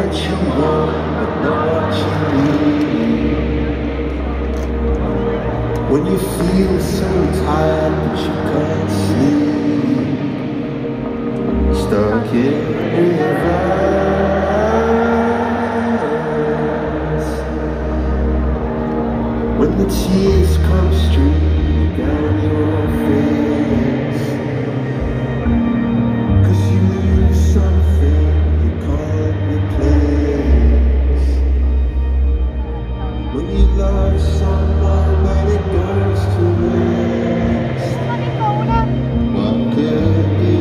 what you want, but not what you need. When you feel so tired that you can't sleep, stuck in reverse. When the tears come streaming down your face, 'cause you lose something you can't replace. When you love someone but it goes to waste, what could be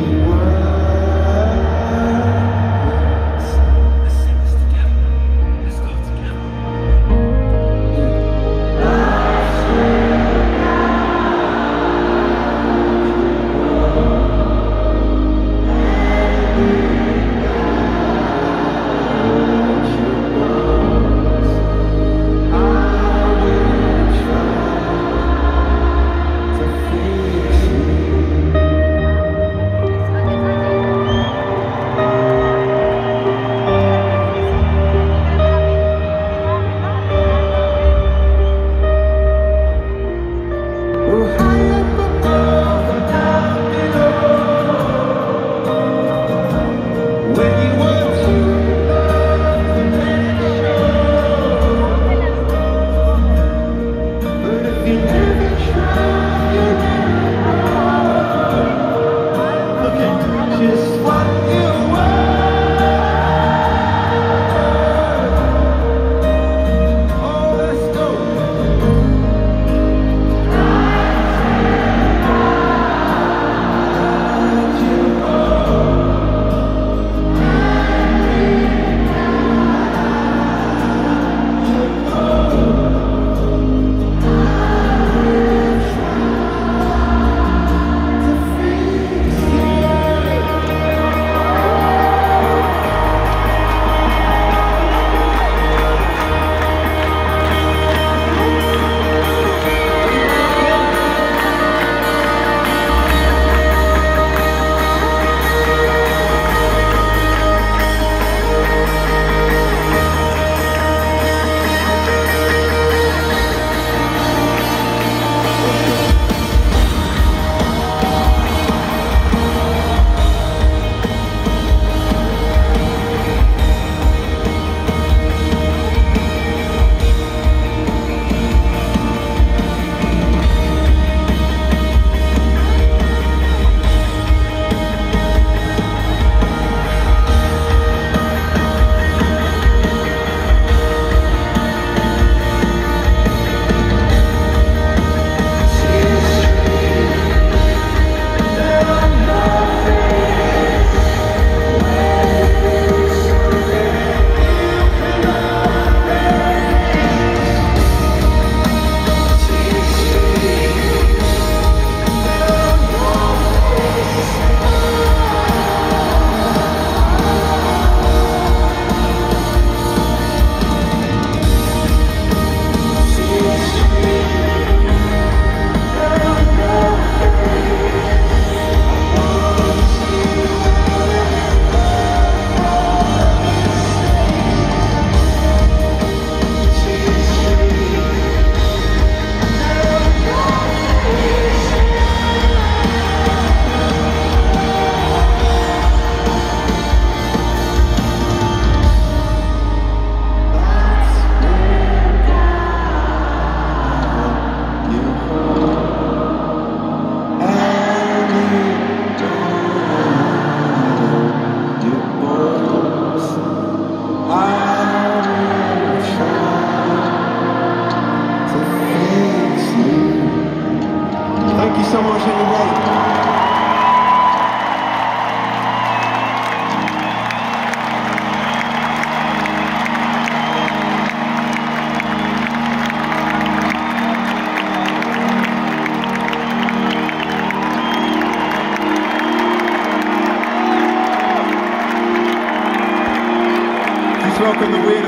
worse? Let's sing this together. Let's go together. Welcome the